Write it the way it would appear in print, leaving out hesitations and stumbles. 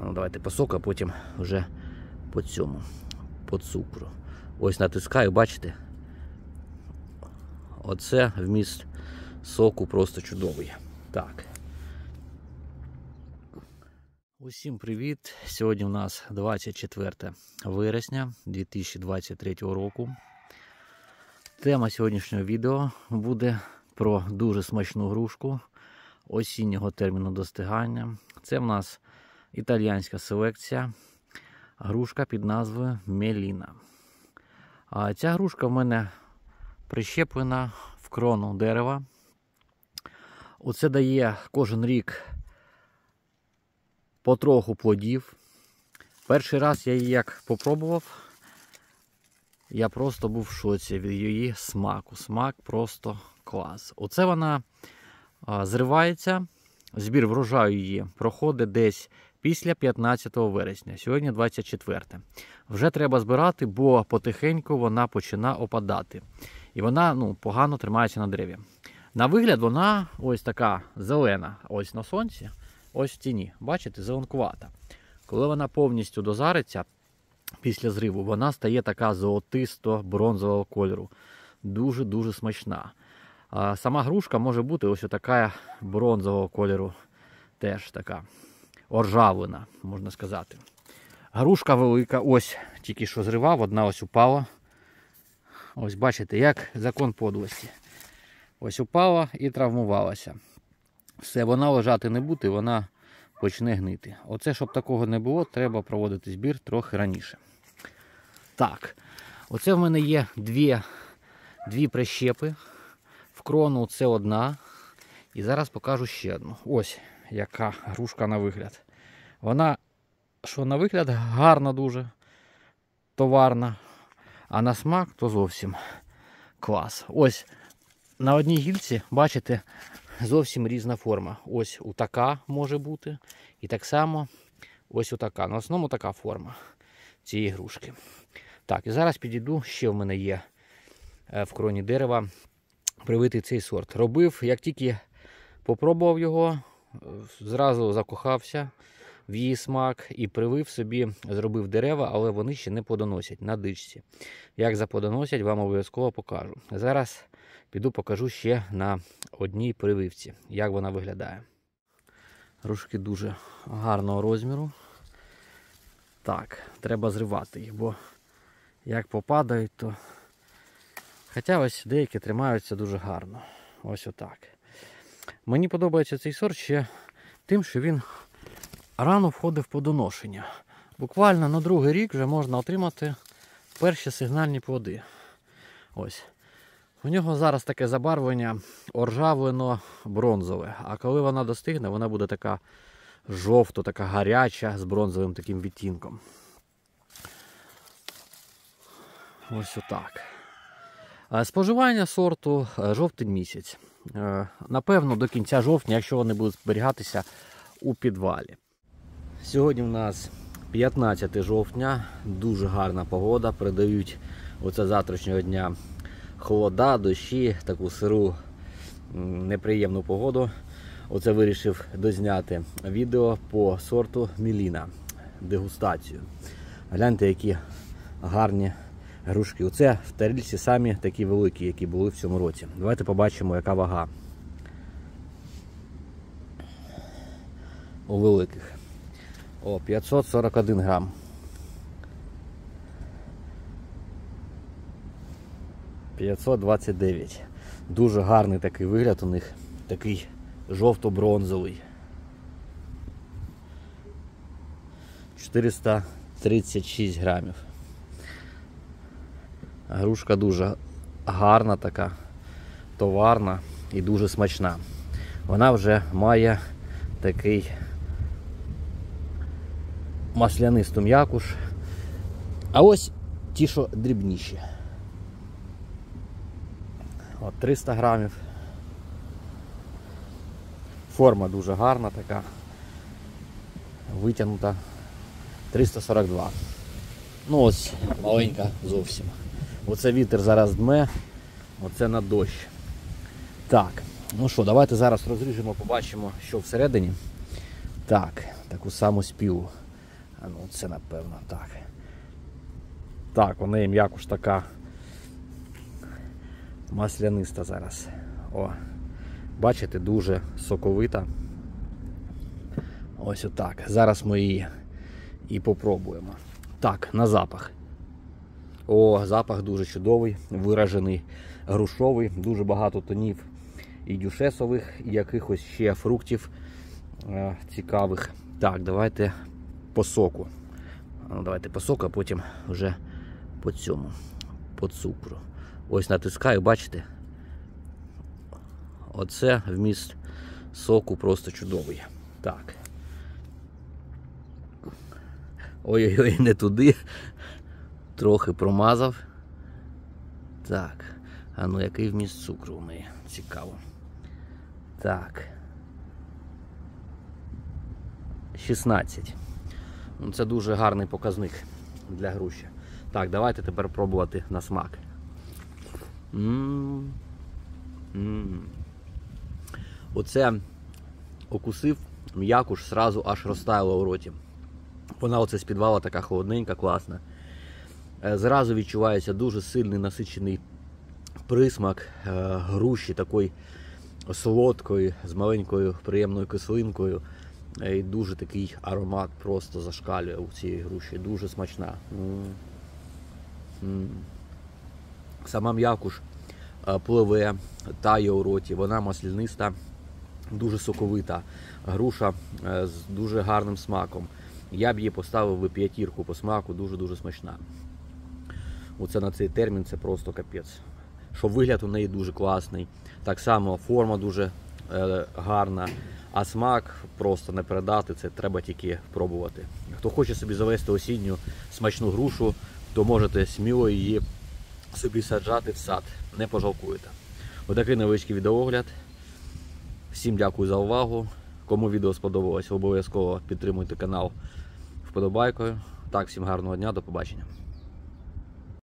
Ну, давайте по соку, а потім вже по цьому, по цукру. Ось натискаю, бачите? Оце вміст соку просто чудовий. Так. Усім привіт! Сьогодні у нас 24 вересня 2023 року. Тема сьогоднішнього відео буде про дуже смачну грушку осіннього терміну достигання. Це в нас італійська селекція. Грушка під назвою Меліна. А ця грушка в мене прищеплена в крону дерева. Оце дає кожен рік потроху плодів. Перший раз я її як попробував, я просто був в шоці від її смаку. Смак просто клас. Оце вона зривається, збір врожаю її проходить десь після 15 вересня. Сьогодні 24. Вже треба збирати, бо потихеньку вона починає опадати. І вона погано тримається на дереві. На вигляд вона ось така зелена. Ось на сонці, ось в тіні. Бачите, зеленкувата. Коли вона повністю дозариться після зриву, вона стає така золотисто-бронзового кольору. Дуже-дуже смачна. А сама грушка може бути ось така бронзового кольору. Теж така оржавлена, можна сказати. Грушка велика, ось тільки що зривав, одна ось упала. Ось бачите, як закон подлості. Ось упала і травмувалася. Все, вона лежати не буде, вона почне гнити. Оце, щоб такого не було, треба проводити збір трохи раніше. Так, оце в мене є дві прищепи. В крону це одна. І зараз покажу ще одну. Ось яка грушка на вигляд. Вона, що на вигляд, гарна дуже, товарна. А на смак то зовсім клас. Ось на одній гілці, бачите, зовсім різна форма. Ось така може бути. І так само ось така. На основному така форма цієї грушки. Так, і зараз підійду, ще в мене є в кроні дерева привитий цей сорт. Робив, як тільки попробував його, зразу закохався в її смак і привив собі, зробив дерева, але вони ще не плодоносять на дичці. Як заплодоносять, вам обов'язково покажу. Зараз піду покажу ще на одній прививці, як вона виглядає. Грушки дуже гарного розміру. Так, треба зривати їх, бо як попадають, то... Хоча ось деякі тримаються дуже гарно. Ось отак. Мені подобається цей сорт ще тим, що він рано входив в плодоношення. Буквально на другий рік вже можна отримати перші сигнальні плоди. Ось. У нього зараз таке забарвлення оржавлено-бронзове. А коли вона достигне, вона буде така жовто, така гаряча, з бронзовим таким відтінком. Ось отак. Споживання сорту жовтень місяць. Напевно, до кінця жовтня, якщо вони будуть зберігатися у підвалі. Сьогодні в нас 15 жовтня, дуже гарна погода. Передають оце завтрашнього дня холода, дощі, таку сиру, неприємну погоду. Оце вирішив дозняти відео по сорту Меліна, дегустацію. Гляньте, які гарні грушки. Оце в тарілці самі такі великі, які були в цьому році. Давайте побачимо, яка вага у великих. 541 грам. «529». Дуже гарний такий вигляд у них, такий жовто-бронзовий. 436 грамів. Грушка дуже гарна така, товарна і дуже смачна. Вона вже має такий маслянисту м'якуш. А ось ті, що дрібніші. 300 грамів. Форма дуже гарна така. Витягнута. 342. Ну ось маленька зовсім. Оце вітер зараз дме, оце на дощ. Так, ну що, давайте зараз розріжемо, побачимо, що всередині. Так, таку саму спілу. А ну це напевно так. Так, у неї м'якуш така масляниста зараз. О, бачите, дуже соковита. Ось отак. Зараз ми її і попробуємо. Так, на запах. О, запах дуже чудовий, виражений грушовий, дуже багато тонів і дюшесових, і якихось ще фруктів цікавих. Так, давайте по соку. Ну, давайте по соку, а потім вже по цьому, по цукру. Ось натискаю, бачите? Оце вміст соку просто чудовий. Так. Ой-ой-ой, не туди. Трохи промазав. Так. А ну який вміст цукру у неї? Цікаво. Так. 16. Це дуже гарний показник для груші. Так, давайте тепер пробувати на смак. Оце окусив, м'якуш зразу аж розтаяла у роті. Вона оце з підвала така холодненька, класна. Зразу відчувається дуже сильний насичений присмак груші, такої солодкої, з маленькою приємною кислинкою. І дуже такий аромат просто зашкалює у цій груші. Дуже смачна. Сама м'якуш пливе, тає у роті, вона масляниста, дуже соковита. Груша з дуже гарним смаком. Я б її поставив би 5 по смаку, дуже-дуже смачна. Оце на цей термін це просто капець. Що вигляд у неї дуже класний. Так само форма дуже гарна. А смак просто не передати, це треба тільки пробувати. Хто хоче собі завести осінню смачну грушу, то можете сміло її собі саджати в сад. Не пожалкуєте. Отакий невеличкий відеоогляд. Всім дякую за увагу. Кому відео сподобалось, обов'язково підтримуйте канал вподобайкою. Так, всім гарного дня, до побачення.